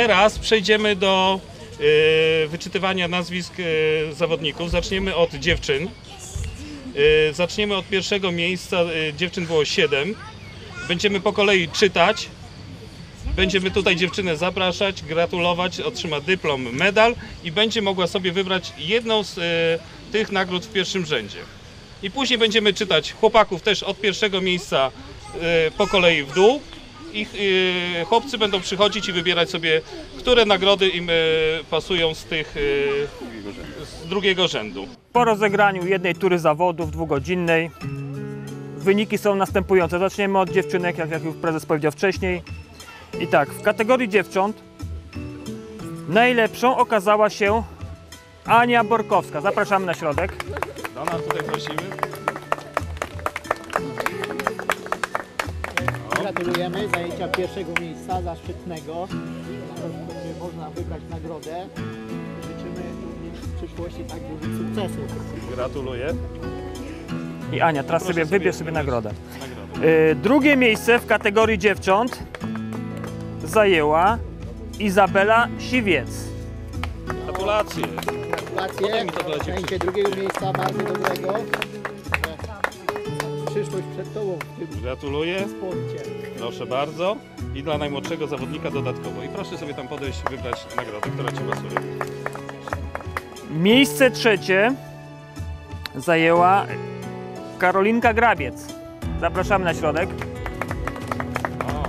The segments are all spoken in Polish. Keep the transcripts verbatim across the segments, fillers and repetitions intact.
teraz przejdziemy do y, wyczytywania nazwisk y, zawodników. Zaczniemy od dziewczyn. Y, zaczniemy od pierwszego miejsca. Y, dziewczyn było siedem. Będziemy po kolei czytać. Będziemy tutaj dziewczynę zapraszać, gratulować, otrzyma dyplom, medal i będzie mogła sobie wybrać jedną z y, tych nagród w pierwszym rzędzie. I później będziemy czytać chłopaków też od pierwszego miejsca y, po kolei w dół. Ich y, chłopcy będą przychodzić i wybierać sobie, które nagrody im y, pasują z tych y, z drugiego rzędu. Po rozegraniu jednej tury zawodów dwugodzinnej wyniki są następujące. Zaczniemy od dziewczynek, jak, jak już prezes powiedział wcześniej. I tak, w kategorii dziewcząt najlepszą okazała się Ania Borkowska. Zapraszamy na środek. Do nas tutaj prosimy. Gratulujemy zajęcia pierwszego miejsca, zaszczytnego. Będzie można wybrać nagrodę. Życzymy również w przyszłości tak dużych sukcesów. Gratuluję. I Ania, teraz Proszę sobie sobie wybierz sobie wybrać nagrodę. nagrodę. Yy, drugie miejsce w kategorii dziewcząt zajęła Izabela Siwiec. Gratulacje. Gratulacje. Podaj mi to dla dziewczyn. Zajęcie drugiego miejsca, bardzo dobrego. Przyszłość przed Tobą w tym Gratuluję. sporcie. Proszę bardzo. I dla najmłodszego zawodnika dodatkowo. I proszę sobie tam podejść, wybrać nagrodę, która Ci pasuje. Miejsce trzecie zajęła Karolinka Grabiec. Zapraszamy na środek. O,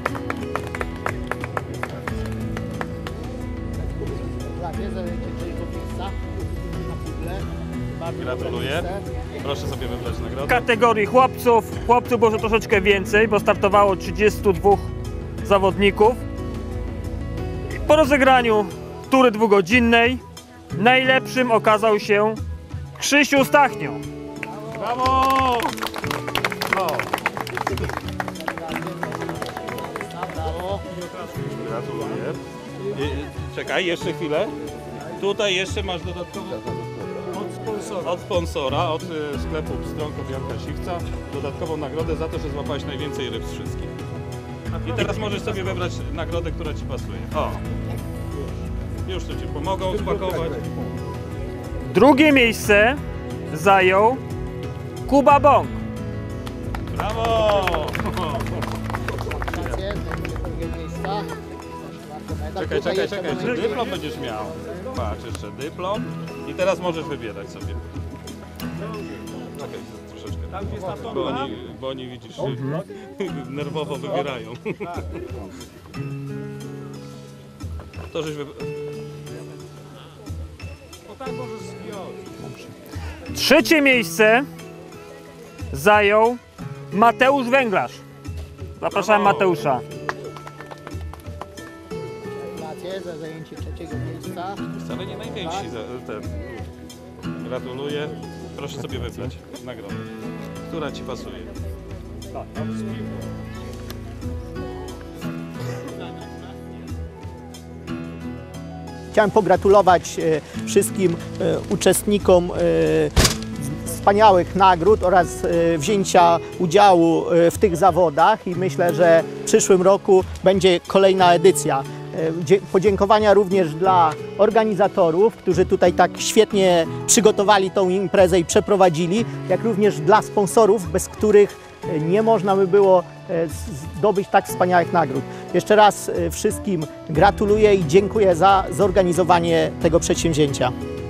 Gratulacje, zajęcie trzeciego miejsca. Na pudle. Bardzo gratuluję. dobre miejsce. Proszę sobie wybrać W nagrodę. kategorii chłopców, chłopców było troszeczkę więcej, bo startowało trzydziestu dwóch zawodników. Po rozegraniu tury dwugodzinnej najlepszym okazał się Krzysiu Stachnio. Brawo! No. Brawo. Gratuluję. I, czekaj, jeszcze chwilę. Tutaj jeszcze masz dodatkowo od sponsora, od, sponsora, od y, sklepu Pstronków Janka Siwca dodatkową nagrodę za to, że złapałeś najwięcej ryb z wszystkich. I teraz możesz sobie wybrać nagrodę, która Ci pasuje. O! Już tu Ci pomogą spakować. Drugie miejsce zajął Kuba Bąk. Brawo! Gratulacje, zajęcie drugiego miejsca. Bardzo medal. Czekaj, Tutaj czekaj, jeszcze czekaj, mamy- jeszcze dyplom będziesz miał. Patrz, jeszcze dyplom. I teraz możesz wybierać sobie. Czekaj, troszeczkę. Bo oni, bo oni widzisz, nerwowo wybierają. To żeś wybrał. Trzecie miejsce zajął Mateusz Węglarz. Zapraszamy Brawo. Mateusza. Gratulacje za zajęcie trzeciego miejsca. Wcale nie najwięksi za ten. Gratuluję. Proszę sobie wybrać nagrodę, która Ci pasuje. Chciałem pogratulować e, wszystkim e, uczestnikom e, wspaniałych nagród oraz e, wzięcia udziału e, w tych zawodach i myślę, że w przyszłym roku będzie kolejna edycja. E, dzie- Podziękowania również dla organizatorów, którzy tutaj tak świetnie przygotowali tą imprezę i przeprowadzili, jak również dla sponsorów, bez których e, nie można by było e, z- zdobyć tak wspaniałych nagród. Jeszcze raz e, wszystkim gratuluję i dziękuję za zorganizowanie tego przedsięwzięcia.